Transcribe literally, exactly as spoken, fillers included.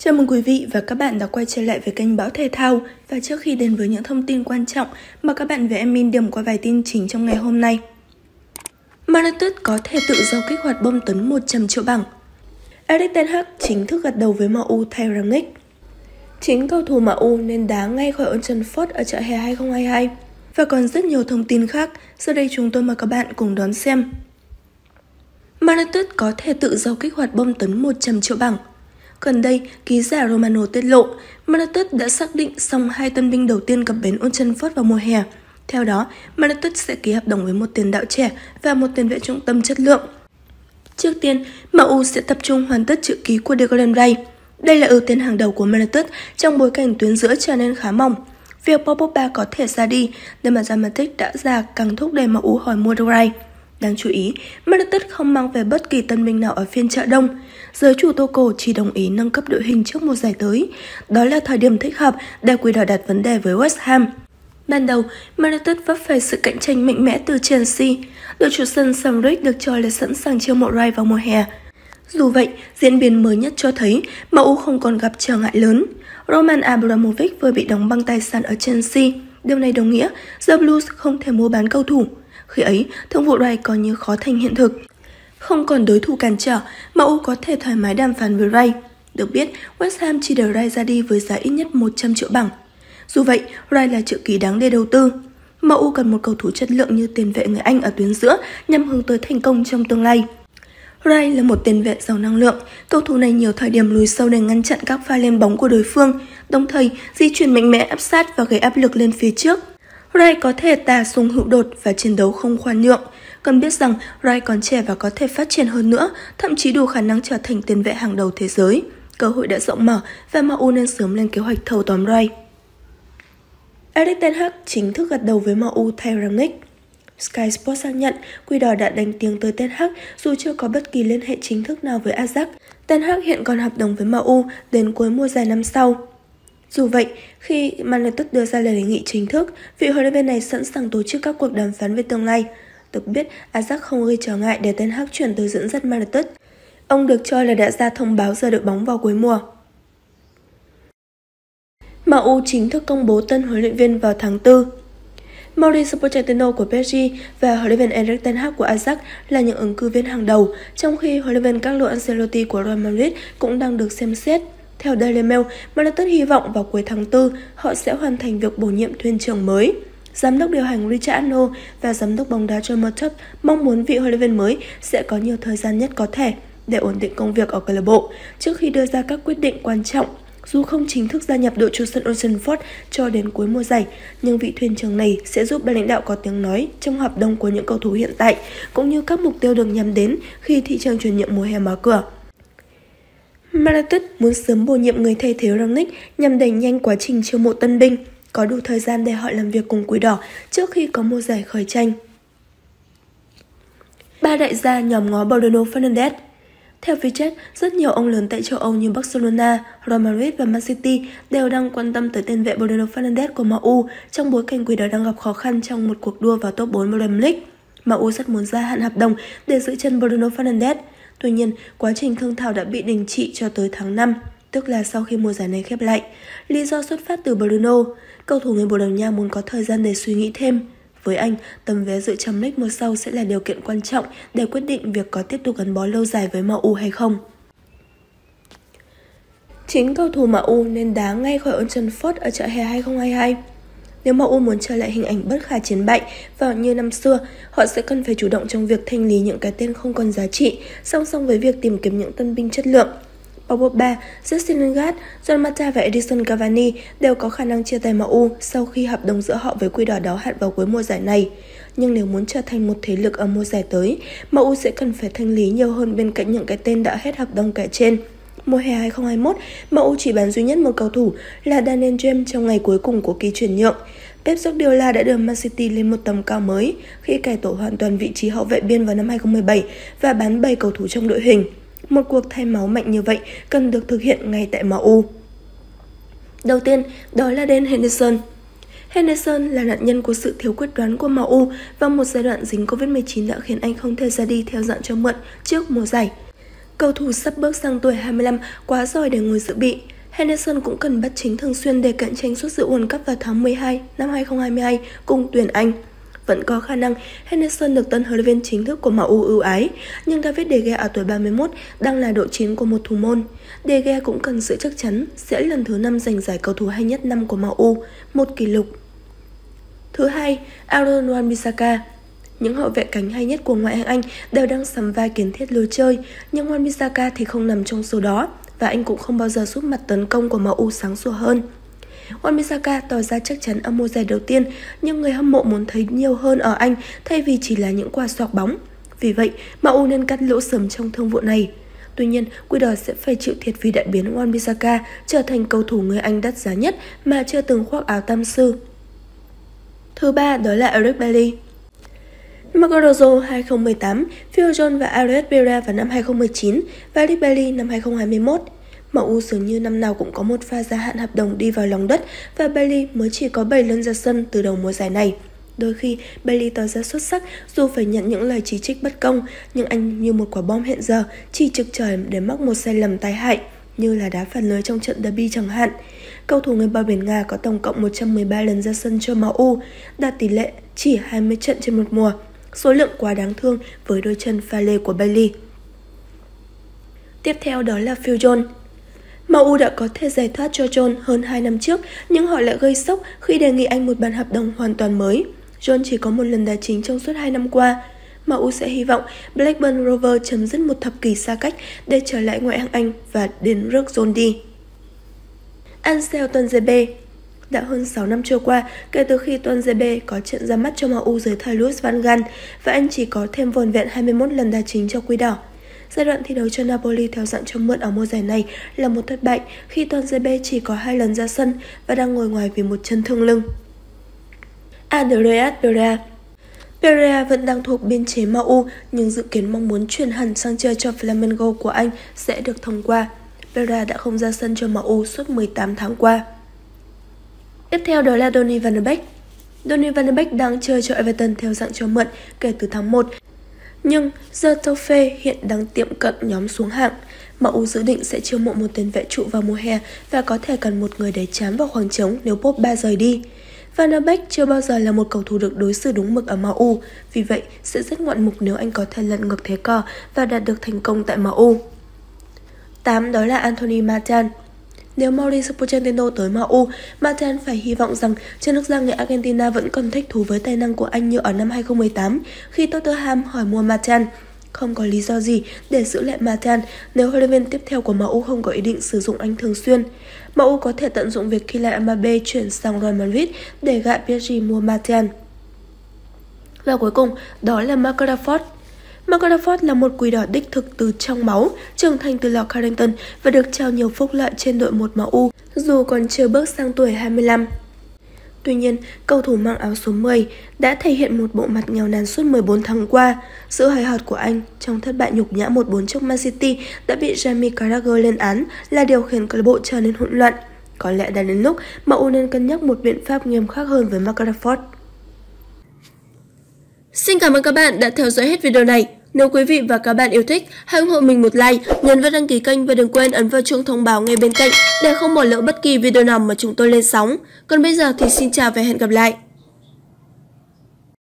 Chào mừng quý vị và các bạn đã quay trở lại với kênh Báo Thể Thao. Và trước khi đến với những thông tin quan trọng, mời các bạn và em Min điểm qua vài tin chính trong ngày hôm nay. Man United có thể tự do kích hoạt bom tấn một trăm triệu bảng. Erik ten Hag chính thức gật đầu với em u thay Rangnick. Chính cầu thủ em u nên đá ngay khỏi Old Trafford ở chợ hè hai không hai hai. Và còn rất nhiều thông tin khác, sau đây chúng tôi mời các bạn cùng đón xem. Man United có thể tự do kích hoạt bom tấn một trăm triệu bảng. Gần đây, ký giả Romano tiết lộ, Man United đã xác định xong hai tân binh đầu tiên cập bến Old Trafford vào mùa hè. Theo đó, Man United sẽ ký hợp đồng với một tiền đạo trẻ và một tiền vệ trung tâm chất lượng. Trước tiên, em u sẽ tập trung hoàn tất chữ ký của Declan Rice. Đây là ưu tiên hàng đầu của Man United trong bối cảnh tuyến giữa trở nên khá mỏng. Việc Paul Pogba có thể ra đi, để mà Real Madrid đã già càng thúc đẩy em u hỏi mua Rice. Đáng chú ý, Man United không mang về bất kỳ tân binh nào ở phiên chợ đông. Giới chủ Tuchel chỉ đồng ý nâng cấp đội hình trước mùa giải tới. Đó là thời điểm thích hợp để Quỷ Đỏ đặt vấn đề với West Ham. Ban đầu, Man United vấp phải sự cạnh tranh mạnh mẽ từ Chelsea. Đội chủ sân Sam Rick được cho là sẵn sàng chiêu mộ Rice vào mùa hè. Dù vậy, diễn biến mới nhất cho thấy em u không còn gặp trở ngại lớn. Roman Abramovich vừa bị đóng băng tài sản ở Chelsea. Điều này đồng nghĩa The Blues không thể mua bán cầu thủ. Khi ấy, thương vụ Rice coi như khó thành hiện thực. Không còn đối thủ cản trở, em u có thể thoải mái đàm phán với Rice. Được biết, West Ham chỉ để Rice ra đi với giá ít nhất một trăm triệu bảng. Dù vậy, Rice là chữ ký đáng để đầu tư. em u cần một cầu thủ chất lượng như tiền vệ người Anh ở tuyến giữa nhằm hướng tới thành công trong tương lai. Rice là một tiền vệ giàu năng lượng, cầu thủ này nhiều thời điểm lùi sâu để ngăn chặn các pha lên bóng của đối phương, đồng thời di chuyển mạnh mẽ áp sát và gây áp lực lên phía trước. Rice có thể tà xung hữu đột và chiến đấu không khoan nhượng. Cần biết rằng Rice còn trẻ và có thể phát triển hơn nữa, thậm chí đủ khả năng trở thành tiền vệ hàng đầu thế giới. Cơ hội đã rộng mở và em u nên sớm lên kế hoạch thâu tóm Rice. Erik ten Hag chính thức gật đầu với em u thay Rangnick. Sky Sports xác nhận Quỷ Đỏ đã đánh tiếng tới ten Hag dù chưa có bất kỳ liên hệ chính thức nào với Ajax. Ten Hag hiện còn hợp đồng với em u đến cuối mùa giải năm sau. Dù vậy, khi Man United đưa ra lời đề nghị chính thức, vị huấn luyện viên này sẵn sàng tổ chức các cuộc đàm phán về tương lai. Được biết, Ajax không gây trở ngại để ten Hag chuyển tới dẫn dắt Man United. Ông được cho là đã ra thông báo rời đội bóng vào cuối mùa. em u chính thức công bố tân huấn luyện viên vào tháng tư. Mauricio Pochettino của pê ét giê và huấn luyện viên Erik ten Hag của Ajax là những ứng cử viên hàng đầu, trong khi huấn luyện viên Carlo Ancelotti của Real Madrid cũng đang được xem xét. Theo Daily Mail, Man United hy vọng vào cuối tháng tư họ sẽ hoàn thành việc bổ nhiệm thuyền trưởng mới. Giám đốc điều hành Richard Arnold và giám đốc bóng đá John Murtough mong muốn vị huấn luyện viên mới sẽ có nhiều thời gian nhất có thể để ổn định công việc ở câu lạc bộ trước khi đưa ra các quyết định quan trọng. Dù không chính thức gia nhập đội chủ sân Old Trafford cho đến cuối mùa giải, nhưng vị thuyền trưởng này sẽ giúp ban lãnh đạo có tiếng nói trong hợp đồng của những cầu thủ hiện tại, cũng như các mục tiêu được nhắm đến khi thị trường chuyển nhượng mùa hè mở cửa. Man United muốn sớm bổ nhiệm người thay thế Rangnick nhằm đẩy nhanh quá trình chiêu mộ tân binh, có đủ thời gian để họ làm việc cùng Quỷ Đỏ trước khi có mùa giải khởi tranh. Ba đại gia nhòm ngó Bruno Fernandes. Theo Vietjet, rất nhiều ông lớn tại châu Âu như Barcelona, Real Madrid và Man City đều đang quan tâm tới tên vệ Bruno Fernandes của em u trong bối cảnh Quỷ Đỏ đang gặp khó khăn trong một cuộc đua vào top bốn Premier League. em u rất muốn gia hạn hợp đồng để giữ chân Bruno Fernandes. Tuy nhiên, quá trình thương thảo đã bị đình chỉ cho tới tháng năm, tức là sau khi mùa giải này khép lại. Lý do xuất phát từ Bruno, cầu thủ người Bồ Đào Nha muốn có thời gian để suy nghĩ thêm. Với anh, tấm vé dự Champions League mùa sau sẽ là điều kiện quan trọng để quyết định việc có tiếp tục gắn bó lâu dài với em u hay không. Chính cầu thủ em u nên đá ngay khỏi Old Trafford ở chợ hè hai không hai hai. Nếu em u muốn trở lại hình ảnh bất khả chiến bại và như năm xưa, họ sẽ cần phải chủ động trong việc thanh lý những cái tên không còn giá trị, song song với việc tìm kiếm những tân binh chất lượng. Paul Pogba, Jesse Lingard, Juan Mata và Edinson Cavani đều có khả năng chia tay em u sau khi hợp đồng giữa họ với Quỷ Đỏ đáo hạn vào cuối mùa giải này. Nhưng nếu muốn trở thành một thế lực ở mùa giải tới, em u sẽ cần phải thanh lý nhiều hơn bên cạnh những cái tên đã hết hợp đồng kể trên. Mùa hè hai không hai mốt, em u chỉ bán duy nhất một cầu thủ là Daniel James trong ngày cuối cùng của kỳ chuyển nhượng. Pep Guardiola đã đưa Man City lên một tầm cao mới khi cải tổ hoàn toàn vị trí hậu vệ biên vào năm hai không một bảy và bán bảy cầu thủ trong đội hình. Một cuộc thay máu mạnh như vậy cần được thực hiện ngay tại em u. Đầu tiên, đó là Dan Henderson. Henderson là nạn nhân của sự thiếu quyết đoán của em u và một giai đoạn dính Covid mười chín đã khiến anh không thể ra đi theo dạng cho mượn trước mùa giải. Cầu thủ sắp bước sang tuổi hai mươi lăm quá giỏi để ngồi dự bị. Henderson cũng cần bắt chính thường xuyên để cạnh tranh suất dự World Cup vào tháng mười hai năm hai không hai hai cùng tuyển Anh. Vẫn có khả năng Henderson được tân huấn luyện viên chính thức của em u ưu ái, nhưng David De Gea ở tuổi ba mươi mốt đang là độ chín của một thủ môn. De Gea cũng cần sự chắc chắn sẽ lần thứ năm giành giải cầu thủ hay nhất năm của em u, một kỷ lục. Thứ hai, Aaron Wan-Bissaka. Những hậu vệ cánh hay nhất của ngoại hạng Anh đều đang sắm vai kiến thiết lối chơi, nhưng Wan-Bissaka thì không nằm trong số đó, và anh cũng không bao giờ giúp mặt tấn công của em u sáng sủa hơn. Wan-Bissaka tỏ ra chắc chắn ở mùa giải đầu tiên, nhưng người hâm mộ muốn thấy nhiều hơn ở anh thay vì chỉ là những quả xoạc bóng. Vì vậy, em u nên cắt lỗ sớm trong thương vụ này. Tuy nhiên, Quỷ Đỏ sẽ phải chịu thiệt vì đã biến Wan-Bissaka trở thành cầu thủ người Anh đắt giá nhất mà chưa từng khoác áo tam sư. Thứ ba đó là Eric Bailly. Maguire hai không một tám, Phil Jones và Arias Pereira vào năm hai không một chín và Eric Bailly năm hai không hai mốt. em u dường như năm nào cũng có một pha gia hạn hợp đồng đi vào lòng đất và Bailly mới chỉ có bảy lần ra sân từ đầu mùa giải này. Đôi khi, Bailly tỏ ra xuất sắc dù phải nhận những lời chỉ trích bất công, nhưng anh như một quả bom hẹn giờ, chỉ trực chờ để mắc một sai lầm tai hại, như là đá phản lưới trong trận derby chẳng hạn. Cầu thủ người bờ biển Nga có tổng cộng một trăm mười ba lần ra sân cho em u, đạt tỷ lệ chỉ hai mươi trận trên một mùa. Số lượng quá đáng thương với đôi chân pha lê của Bailly. Tiếp theo đó là Phil Jones. em u đã có thể giải thoát cho Jones hơn hai năm trước, nhưng họ lại gây sốc khi đề nghị anh một bản hợp đồng hoàn toàn mới. Jones chỉ có một lần đá chính trong suốt hai năm qua. em u sẽ hy vọng Blackburn Rovers chấm dứt một thập kỷ xa cách để trở lại ngoại hạng Anh và đến rước Jones đi. Ansel Tuanzebe. Đã hơn sáu năm trôi qua kể từ khi Tuanzebe có trận ra mắt cho em u dưới thời Louis van Gaal và anh chỉ có thêm vỏn vẹn hai mươi mốt lần đá chính cho Quỷ Đỏ. Giai đoạn thi đấu cho Napoli theo dạng cho mượn ở mùa giải này là một thất bại khi Tuanzebe chỉ có hai lần ra sân và đang ngồi ngoài vì một chân thương lưng. Andreas Pereira. Pereira vẫn đang thuộc biên chế em u, nhưng dự kiến mong muốn chuyển hẳn sang chơi cho Flamengo của anh sẽ được thông qua. Pereira đã không ra sân cho em u suốt mười tám tháng qua. Tiếp theo đó là Donny van de Beek. Donny van de Beek đang chơi cho Everton theo dạng cho mượn kể từ tháng một. Nhưng The Toffee hiện đang tiệm cận nhóm xuống hạng. em u dự định sẽ chiêu mộ một tên vệ trụ vào mùa hè và có thể cần một người để chám vào khoảng trống nếu Pogba rời đi. Van de Beek chưa bao giờ là một cầu thủ được đối xử đúng mực ở em u, vì vậy sẽ rất ngoạn mục nếu anh có thể lật ngược thế cờ và đạt được thành công tại em u. tám đó là Anthony Martial. Nếu Mauricio Pochettino tới em u, Martial phải hy vọng rằng chân nước da người Argentina vẫn còn thích thú với tài năng của anh như ở năm hai không một tám khi Tottenham hỏi mua Martial. Không có lý do gì để giữ lại Martial nếu huấn luyện viên tiếp theo của em u không có ý định sử dụng anh thường xuyên. em u có thể tận dụng việc Kylian Mbappé chuyển sang Real Madrid để gạ pê ét giê mua Martial. Và cuối cùng, đó là Marc Rashford. Marc Rashford là một Quỷ Đỏ đích thực từ trong máu, trưởng thành từ lò Carrington và được trao nhiều phúc lợi trên đội một em u, dù còn chưa bước sang tuổi hai mươi lăm. Tuy nhiên, cầu thủ mang áo số mười đã thể hiện một bộ mặt nghèo nàn suốt mười bốn tháng qua. Sự hời hợt của anh trong thất bại nhục nhã một bốn trước Man City đã bị Jamie Carragher lên án là điều khiến câu lạc bộ trở nên hỗn loạn. Có lẽ đã đến lúc em u nên cân nhắc một biện pháp nghiêm khắc hơn với Marc Rashford. Xin cảm ơn các bạn đã theo dõi hết video này. Nếu quý vị và các bạn yêu thích, hãy ủng hộ mình một like, nhấn vào đăng ký kênh và đừng quên ấn vào chuông thông báo ngay bên cạnh để không bỏ lỡ bất kỳ video nào mà chúng tôi lên sóng. Còn bây giờ thì xin chào và hẹn gặp lại.